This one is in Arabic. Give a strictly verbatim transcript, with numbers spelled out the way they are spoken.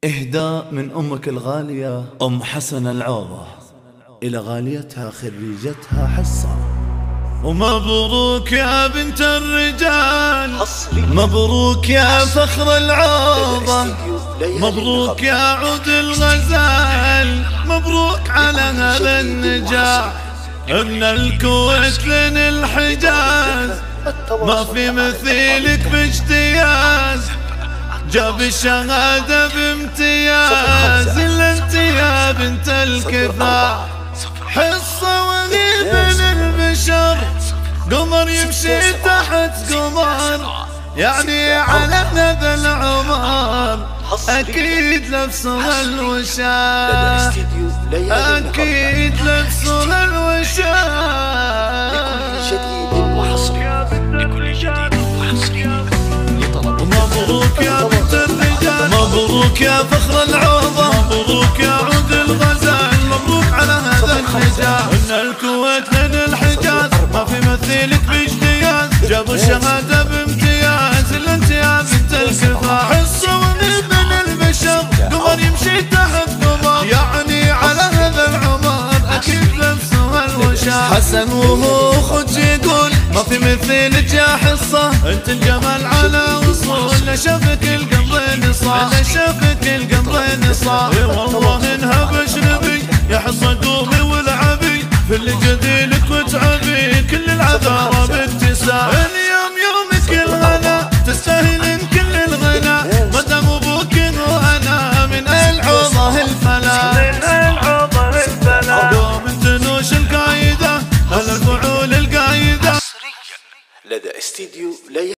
إهداء من أمك الغالية أم حسن العوضة إلى غاليتها خريجتها حصة. ومبروك يا بنت الرجال، مبروك يا فخر العوضة، مبروك يا عود الغزال، مبروك على هذا النجاح. ابن الكويت لين الحجاز، ما في مثيلك باجتياز، جاب الشهادة بامتياز. إلا انت يا بنت الكفاح، حصة وغيب البشر، قمر يمشي تحت قمر، يعني على هذا العمر أكيد لبسها الوشاح، أكيد لبسها الوشاح. مبروك يا بنت الرجال، مبروك يا فخر العوضة، مبروك يا عود الغزال، مبروك على هذا النجاح. ان الكويت لين الحجاز، ما في مثيلك باجتياز، جابوا الشهادة بامتياز. الا انت يا بنت الكفاح، حصة وغيب من البشر، قمر يمشي تحت قمر، يعني على هذا العمر اكيد لبسها الوشاح. حسن وهو خد يقول ما في مثيلك يا حصة، انت الجمال على وصول، لا شافك القمر نصاع، لا شافك القمر نصاع. اي والله انها بشربي يا حصة قومي والعبي، في اللي جديلك وتعبي كل العذارى باكتساع. اليوم يومك الغلا، تستاهلين كل الغلا، مدام ابوك وانا من العوضة الفلا، من العوضة الفلا. دوم تنوش القايدة على الفعول القايدة. لدى استديو